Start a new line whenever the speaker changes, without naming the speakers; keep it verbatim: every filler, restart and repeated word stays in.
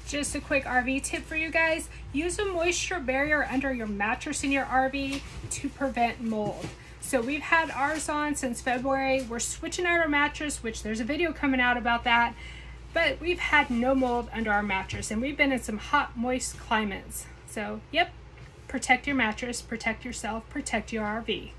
Just a quick R V tip for you guys. Use a moisture barrier under your mattress in your R V to prevent mold. So we've had ours on since February. We're switching out our mattress, which there's a video coming out about that. But we've had no mold under our mattress, and we've been in some hot, moist climates. So, yep, protect your mattress, protect yourself, protect your R V.